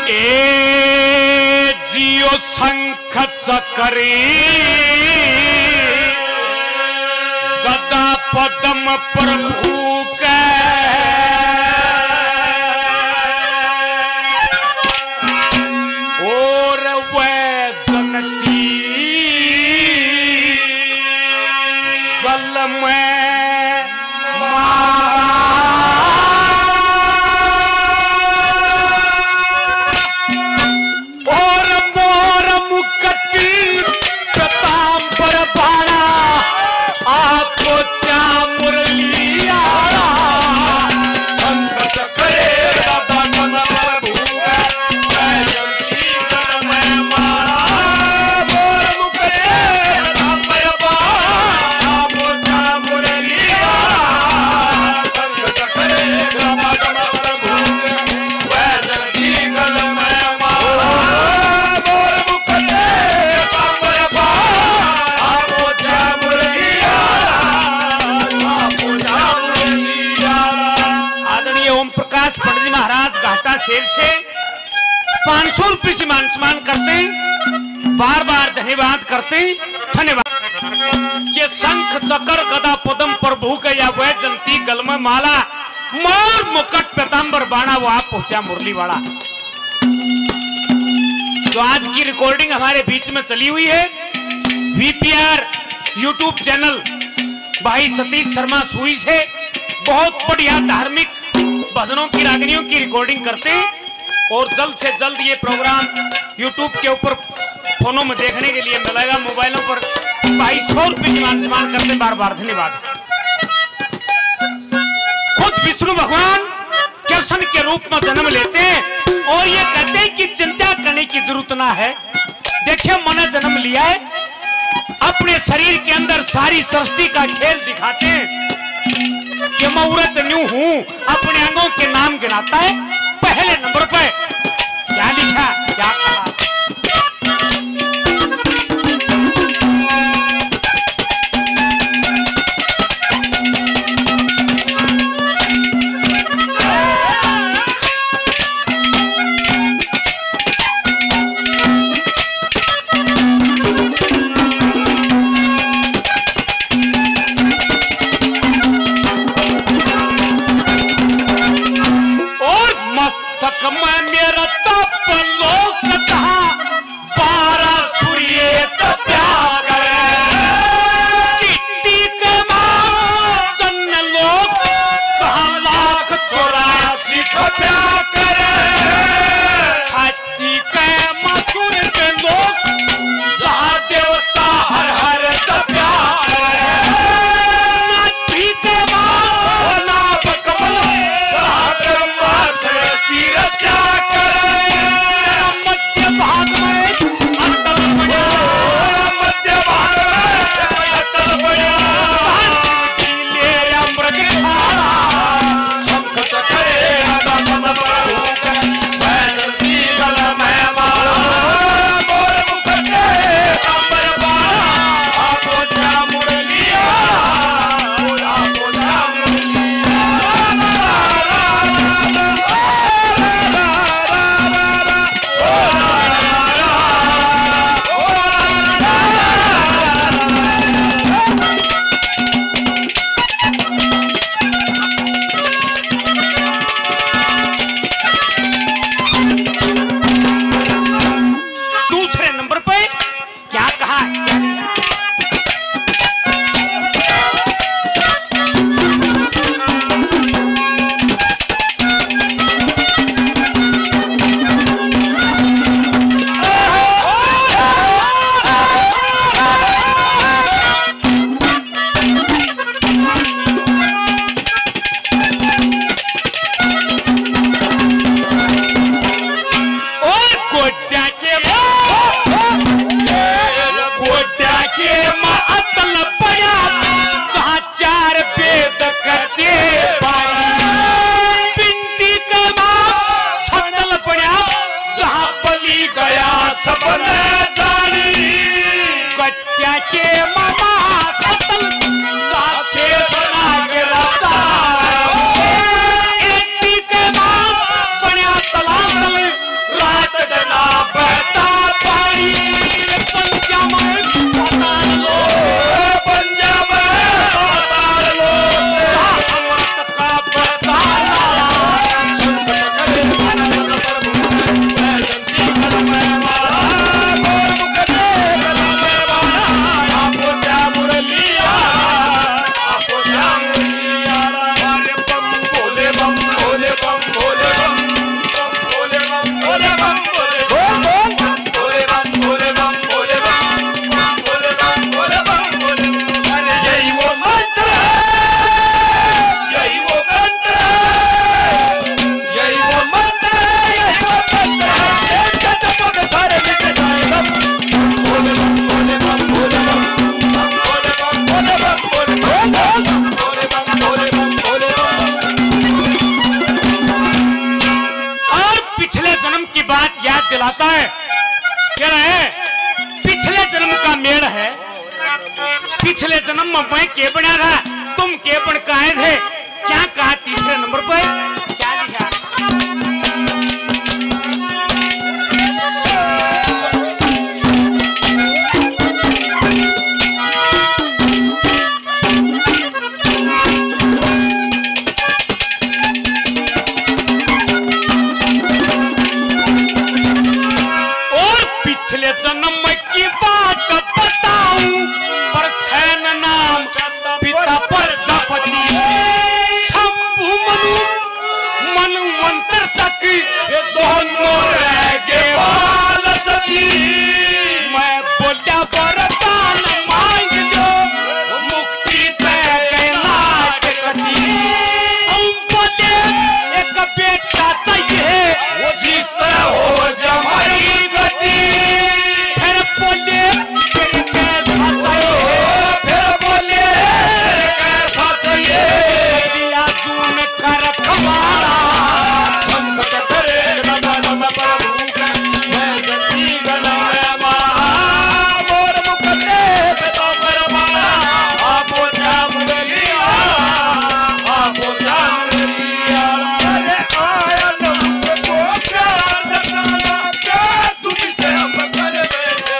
ए जियो शंख चकरी गदा पदम प्रभु के और वह जनती गल में शेर से 500 रुपये से मान सम्मान करते, बार बार धन्यवाद करते। धन्यवाद। ये शंख चक्र गदा पदम प्रभु का या वह जनती गलम माला मोर मुकुट पीतांबर बाणा वो आप पहुंचा मुरली वाला। तो आज की रिकॉर्डिंग हमारे बीच में चली हुई है वीपीआर यूट्यूब चैनल भाई सतीश शर्मा सुई से। बहुत बढ़िया धार्मिक भजनों की रागनियों की रिकॉर्डिंग करते और जल्द से जल्द ये प्रोग्राम यूट्यूब के ऊपर फोनों में देखने के लिए मिलेगा, मोबाइलों पर। भाई 100 रुपये मान सम्मान करते, बार बार धन्यवाद। खुद विष्णु भगवान कृष्ण के रूप में जन्म लेते हैं और ये कहते हैं कि चिंता करने की जरूरत ना है। देखिए मैंने जन्म लिया है, अपने शरीर के अंदर सारी सृष्टि का खेल दिखाते हैं कि मैं औरत न्यू हूं, अपने अंगों के नाम गिनाता है। पहले नंबर पे क्या लिखा, क्या कहा? मस्तक में दिलाता है, कह रहे हैं पिछले जन्म का मेल है, पिछले जन्म में मैं के बना था, तुम के बन काहे थे, क्या कहा तीसरे नंबर पर क्या लिखा? पिछले जन्म की बात बताऊं, पर सैन नाम पिता प्रजापति, शंभु मनु मनवंतर तक ये दोनों रह गए वाल सती। मैं बोलिया वरदान मांग लो, मुक्ति तय गए नाट कटी। हम बोले एक बेटा चाहिए, वो जिस तरह हो हमारी गति। फिर बोले कैसा चाहिए, जिया जून कर खमारा, संकट करे गगन प्रभु मैं गति गला में मारा। मोर मुकते पिता परमारा, आपो जाम लिया, आपो जाम लिया। अरे आया मुझको प्यार जताना, प्यार तुझसे हम कर बैठे।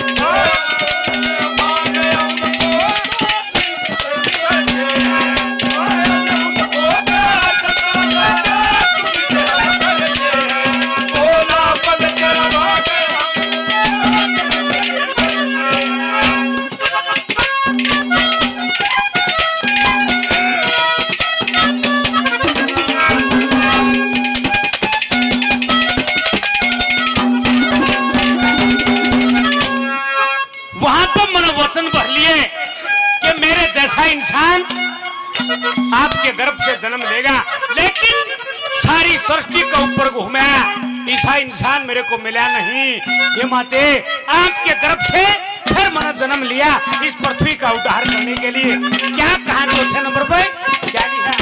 वहां पर मैंने वचन भर लिए कि मेरे जैसा इंसान आपके गर्भ से जन्म लेगा, लेकिन सारी सृष्टि का ऊपर घूमा, ऐसा इंसान मेरे को मिला नहीं। ये माते आपके गर्भ से फिर मैंने जन्म लिया इस पृथ्वी का उद्धार करने के लिए। क्या कहा चौथे नंबर पर क्या लिखा?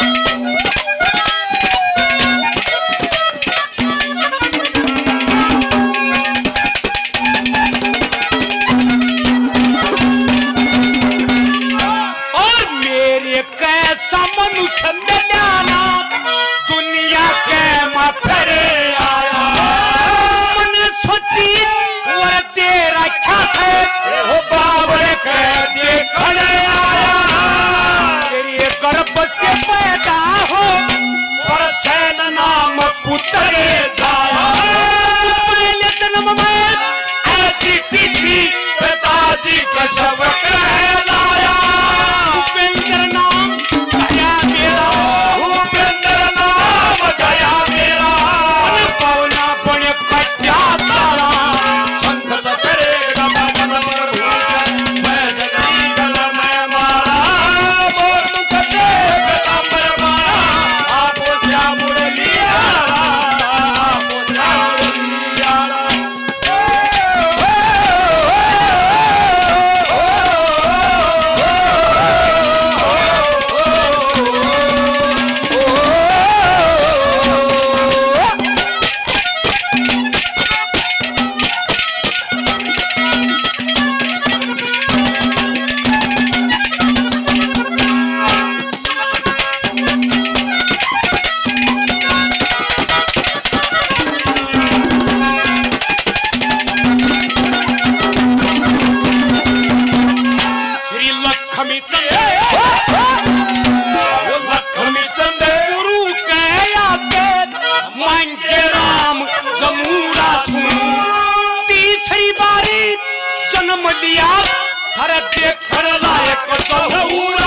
कैसा मनुष्य मिलाना, दुनिया के मफरे आया। मैंने सोची और तेरा क्या से वो बाबर के देखने आया। तेरे गर्भ से पैदा हो और सैन नाम पुत्र जाया। पहले जन्म में ऐसी तिथि पिताजी का शव कहलाया। उपेंद्र नाम गया मेरा, उपेंद्र नाम गया मेरा। पवना बने कट्या तारा, संकट करेगा मन प्रभु मैं जगती गल में मारा। मोर मुकते पिता परमारा, आपो जा मुड़ लिया, आपो जा मुड़ लिया। लक्ष्मी चंद गुरु कया के मांगे राम जमूरा सुन। तीसरी बारी जन्म लिया, हर देख लायक जहूरा।